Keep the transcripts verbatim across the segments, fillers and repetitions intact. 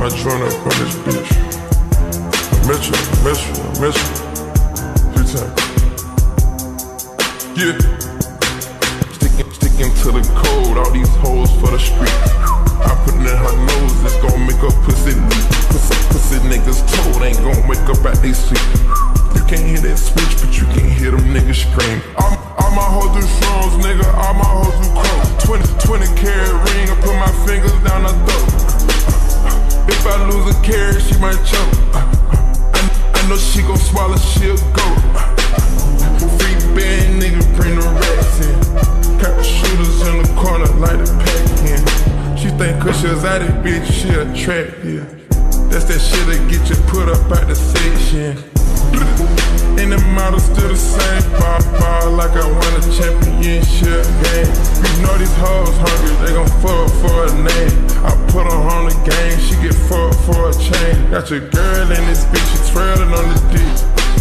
I join up on this bitch. I miss you, I miss you, I miss you. Few times. Yeah. Sticking, sticking to the code, all these hoes for the street. I put it in her nose, it's gon' make her pussy leak. Pussy, pussy niggas told ain't gon' wake up at they sleep. You can't hear that switch, but you can hear them niggas scream. All, all my hoes do shrooms, nigga, all my hoes do coke. twenty, twenty carat ring, I put my fingers down her throat. If I lose a carat, she might choke. I, I know she gon' swallow, she'll go. Free band, nigga, bring the rats in. Got the shooters in the corner, like the pack in. She think cause she was out it, bitch, she attractive. That's that shit that get you put up out the section. And the model still the same, ball, ball like I won a championship game. You know these hoes hungry, they gon' fuck for a name. I put her on the game, she get fucked for a chain. Got your girl in this bitch, she twirling on the dick.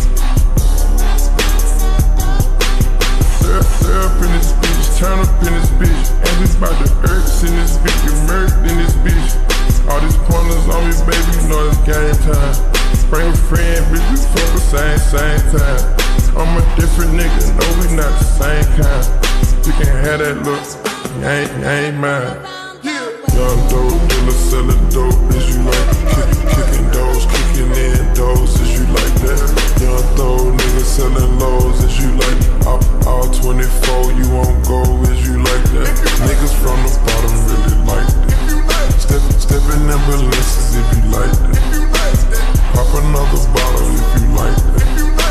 Syrup, syrup in this bitch, turn up in this bitch. And we bout the earths in this bitch, get murked in this bitch. All these pointers on me, baby, you know it's game time. Bring a friend, bitch, we fuck the same, same time. I'm a different nigga, no, we not the same kind. You can have that look, you ain't, you ain't mine. Young dope dealer selling dope, is you like kick, kicking doors, kicking in doors, is you like that? Young throw nigga selling lows, is you like all, all twenty-four, you won't go, is you like that? Niggas from the bottom really like that. Step, step in ambulances if you like that. Pop another bottle if you like that.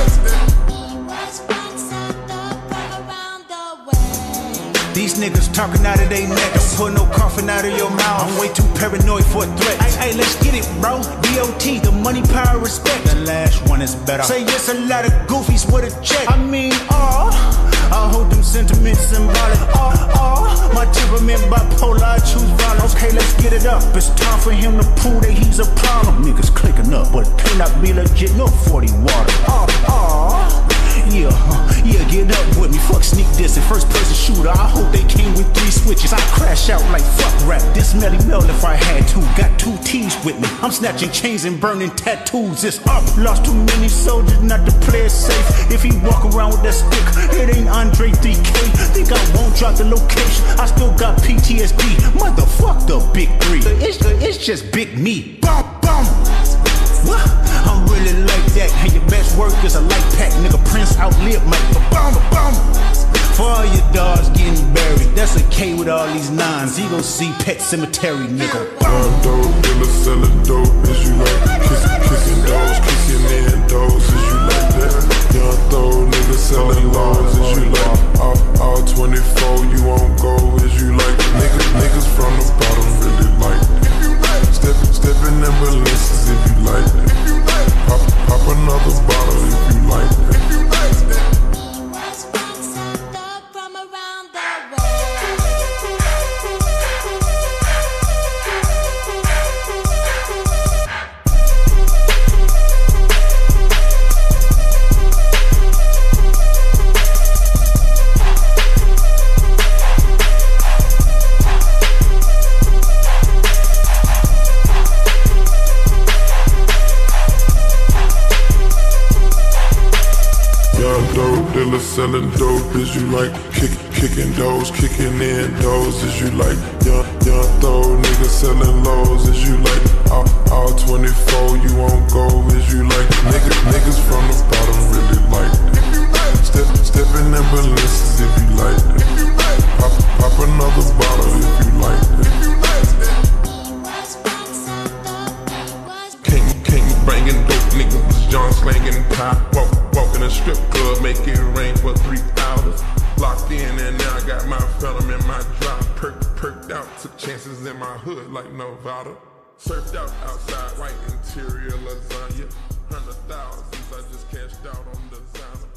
These niggas talking out of they neck. Don't put no coffin out of your mouth. I'm way too paranoid for a threat. Hey, hey, let's get it, bro. D O T, the money, power, respect. The last one is better. Say yes, a lot of goofies with a check. I mean, oh, I hold them sentiments symbolic. Oh, oh, my temperament bipolar, I choose violence. Okay, let's get it up. It's time for him to prove that he's a problem. Niggas clicking up, but cannot be legit. No forty water. Oh, oh. Yeah, huh, yeah, get up with me. Fuck sneak this and first person shooter. I hope they came with three switches. I crash out like fuck rap. This Melly Mel if I had to. Got two T's with me. I'm snatching chains and burning tattoos. It's up. Lost too many soldiers not to play it safe. If he walk around with that stick, it ain't Andre three K. Think I won't drop the location. I still got P T S D. Motherfuck the big three. It's, it's just big me. Bum, bum. What? I'm really like that. And your best work is a light pack. Nigga Prince outlived Mike. Ba-bum, ba-bum. For all your dogs getting buried, that's a K with all these nines. He gon' see Pet Cemetery, nigga. Young dope dealer selling dope, is you like kissing, kissing doors, kicking in doors, is you like that? Young throw nigga selling laws, is you like all, all twenty-four, you won't go, is you like niggas, niggas from the bottom really like that. Step, step in ambulances if you like that. Pop, pop another bottle if you like that. Dealer selling dope, is you like kick, kicking doors, kicking in doors, is you like young, young throw nigga selling lows, is you like all, all twenty-four, you won't go, is you like niggas, niggas from the bottom really like that. Step, step in ambulances if you like that. Pop, pop another bottle if you like that. Can't, can't banging dope niggas, John slanging pie, walk. Walk in a strip club, make it rain for three hours. Locked in and now I got my phantom in my drop. Perked, perked out, took chances in my hood like Nevada. Surfed out outside, white interior lasagna. Hundred thousands, I just cashed out on designer.